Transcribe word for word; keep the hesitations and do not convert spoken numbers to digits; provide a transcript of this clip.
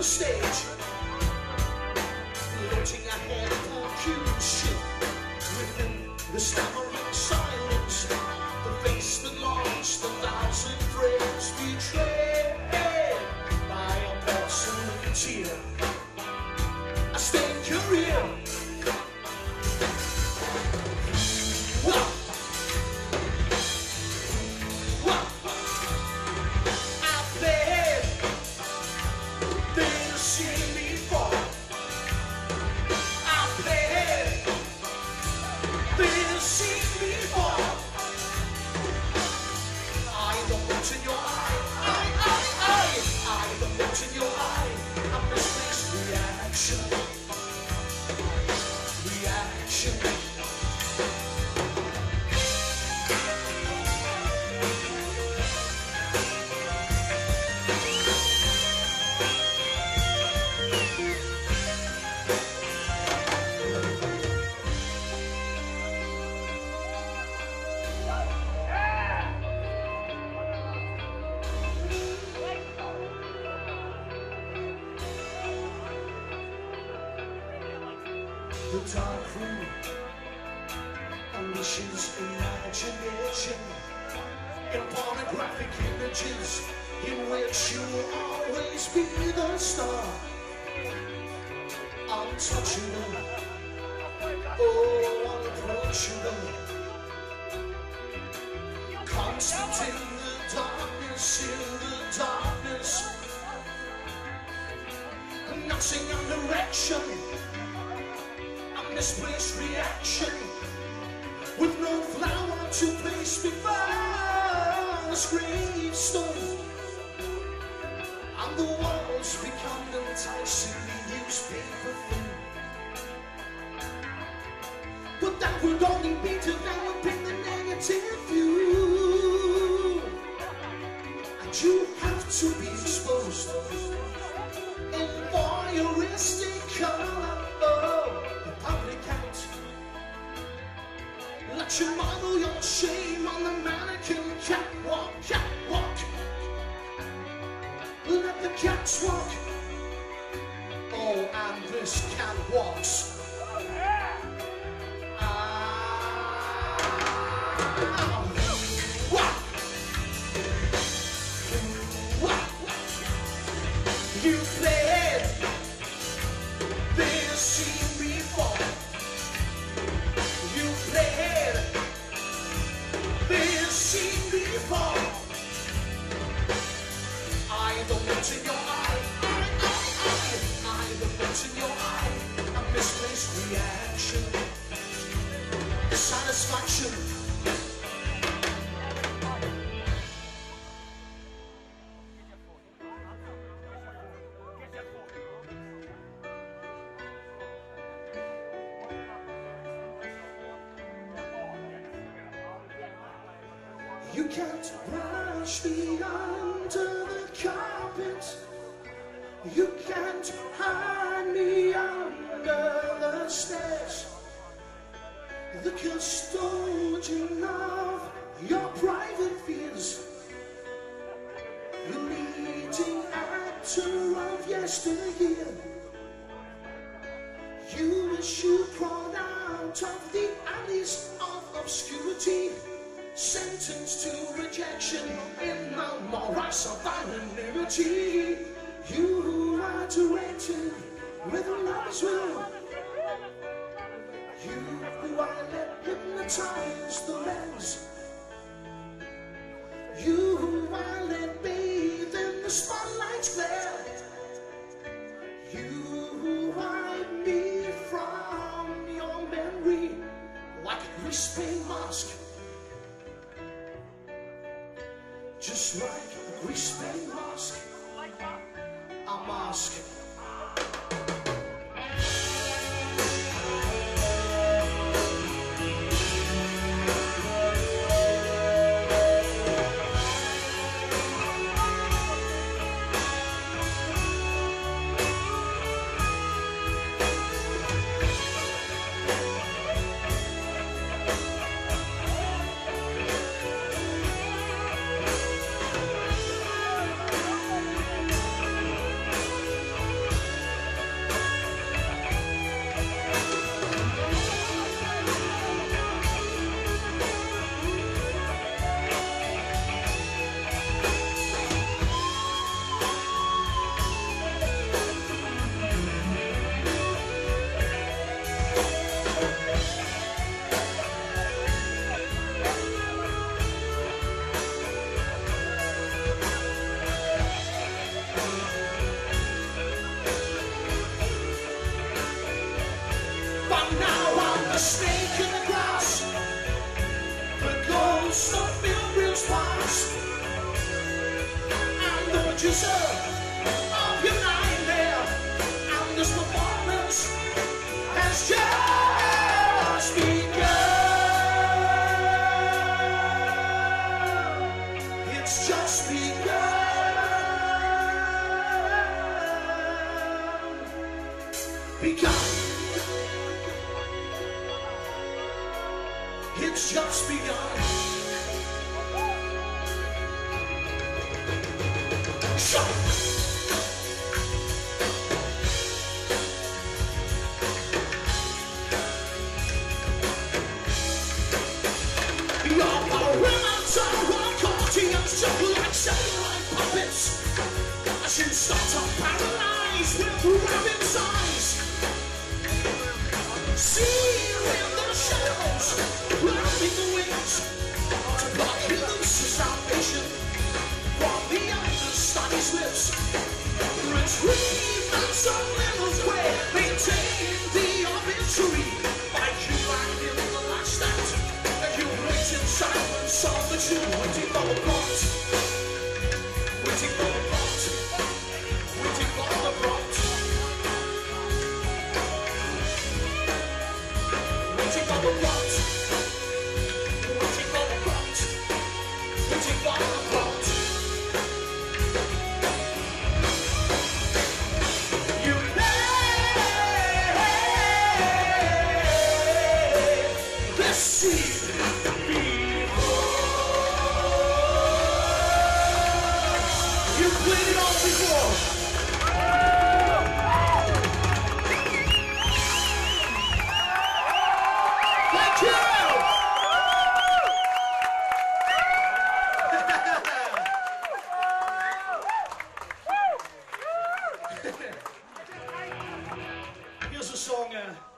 stage, lifting a hand for cue. Within the stammering silence, the face that longs the thousand frames, betrayed by a personal tear, a stained career. Whoa. Whoa. I've played this scene before. I've played this scene before. I the look in your eye, I, I, I, I the look in your eye, a misplaced reaction, reaction. The dark room unleashes imagination in pornographic images in which you will always be the star, untouchable, oh, unapproachable, constant in the darkness, in the darkness, nothing under action. Misplaced reaction, with no flower to place before this gravestone, and the walls become enticingly newspaper thin. But that would only be developing the negative view, and you have to be exposed in voyeuristic color. Let you model your shame on the mannequin catwalk, catwalk. Let the cats walk. Oh, and this cat walks. Ah, what? What? You played this scene before. You played this scene before. I the look in your eye, I, I, I, I the look in your eye, a misplaced reaction, satisfaction. You can't brush me under the carpet. You can't hide me under the stairs. The custodian of your private fears, the leading actor of yesteryear. You wish you crawled out of the alleys of obscurity, sentenced to rejection in the morass of anonymity. You who are directed with a lover's will, you who are let hypnotize the lens, you who are let bathe in the spotlight's glare, you who hide me from your memory like a grease paint mask. Just like a grease paint mask, a mask. closer of your nightmare, and this performance has just begun. It's just begun. Begun. It's just begun. Shut. Your parents are accordions, just like satellite puppets. As you start to paralyze with rabbit's eyes. See in the shadows, grabbing the wings to block your loose salvation from the understudy's lips. Rich green and some little way maintain the obituary. Like you like in the last act, and you wait in silence on the tune, waiting for the plot, waiting for the plot, waiting for the plot, waiting for the plot, waiting for the plot, waiting for the plot. You play this scene before. You played it all before. Thank you. Here's a song. Uh,